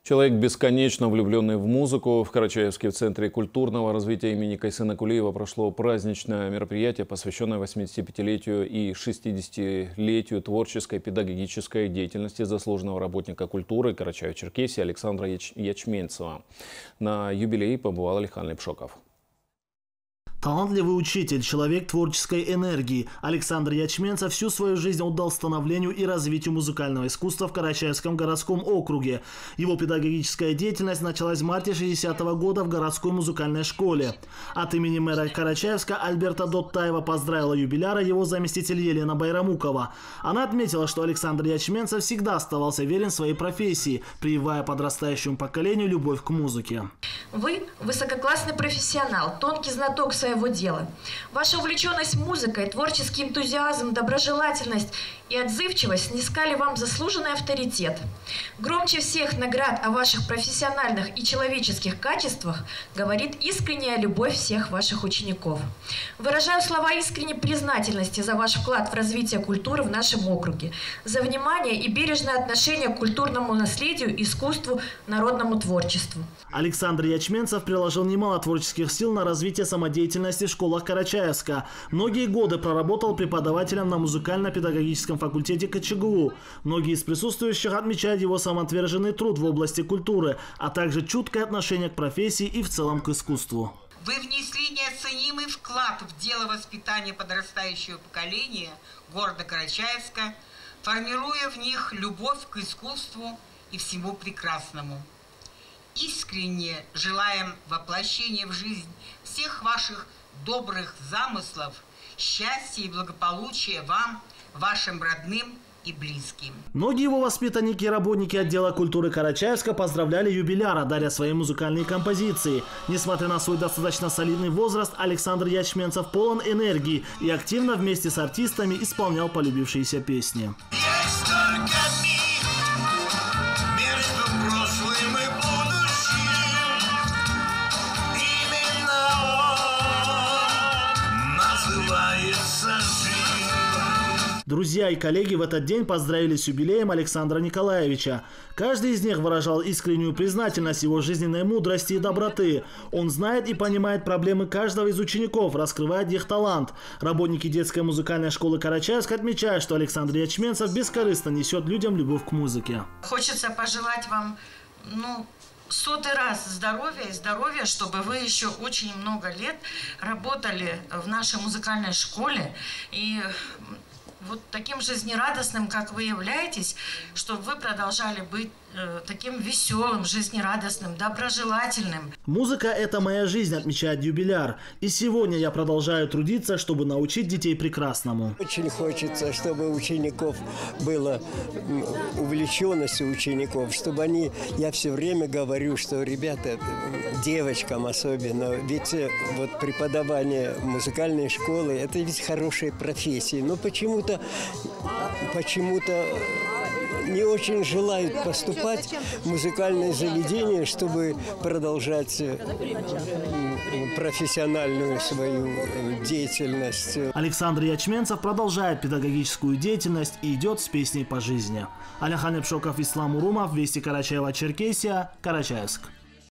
Человек, бесконечно влюбленный в музыку. В Карачаевске в Центре культурного развития имени Кайсена Кулиева прошло праздничное мероприятие, посвященное 85-летию и 60-летию творческой педагогической деятельности заслуженного работника культуры Карачаева-Черкесии Александра Ячменцева. На юбилей побывал Алихан Лепшоков. Талантливый учитель, человек творческой энергии. Александр Ячменцев всю свою жизнь отдал становлению и развитию музыкального искусства в Карачаевском городском округе. Его педагогическая деятельность началась в марте 60-го года в городской музыкальной школе. От имени мэра Карачаевска Альберта Доттаева поздравила юбиляра его заместитель Елена Байрамукова. Она отметила, что Александр Ячменцев всегда оставался верен своей профессии, прививая подрастающему поколению любовь к музыке. Вы высококлассный профессионал, тонкий знаток своего дела. Ваша увлеченность музыкой, творческий энтузиазм, доброжелательность и отзывчивость снискали вам заслуженный авторитет. Громче всех наград о ваших профессиональных и человеческих качествах говорит искренняя любовь всех ваших учеников. Выражаю слова искренней признательности за ваш вклад в развитие культуры в нашем округе, за внимание и бережное отношение к культурному наследию, искусству, народному творчеству. Александр Ячменцев приложил немало творческих сил на развитие самодеятельности в школах Карачаевска. Многие годы проработал преподавателем на музыкально-педагогическом факультете КЧГУ. Многие из присутствующих отмечают его самоотверженный труд в области культуры, а также чуткое отношение к профессии и в целом к искусству. Вы внесли неоценимый вклад в дело воспитания подрастающего поколения города Карачаевска, формируя в них любовь к искусству и всему прекрасному. Искренне желаем воплощения в жизнь всех ваших добрых замыслов, счастья и благополучия вам, вашим родным и близким. Многие его воспитанники и работники отдела культуры Карачаевска поздравляли юбиляра, даря свои музыкальные композиции. Несмотря на свой достаточно солидный возраст, Александр Ячменцев полон энергии и активно вместе с артистами исполнял полюбившиеся песни. Друзья и коллеги в этот день поздравили с юбилеем Александра Николаевича. Каждый из них выражал искреннюю признательность его жизненной мудрости и доброты. Он знает и понимает проблемы каждого из учеников, раскрывает их талант. Работники детской музыкальной школы Карачаевска отмечают, что Александр Ячменцев бескорыстно несет людям любовь к музыке. Хочется пожелать вам, сотый раз здоровья, чтобы вы еще очень много лет работали в нашей музыкальной школе и вот таким жизнерадостным, как вы являетесь, чтобы вы продолжали быть таким веселым, жизнерадостным, доброжелательным. Музыка – это моя жизнь, отмечает юбиляр. И сегодня я продолжаю трудиться, чтобы научить детей прекрасному. Очень хочется, чтобы у учеников была увлеченность у учеников, чтобы они, я все время говорю, что ребята, девочкам особенно, ведь вот преподавание музыкальной школы – это ведь хорошая профессия, но почему-то не очень желают поступать в музыкальное заведение, чтобы продолжать профессиональную свою деятельность. Александр Ячменцев продолжает педагогическую деятельность и идет с песней по жизни. Алихан Лепшоков, Ислам Урумов, Вести Карачаева-Черкесия, Карачаевск.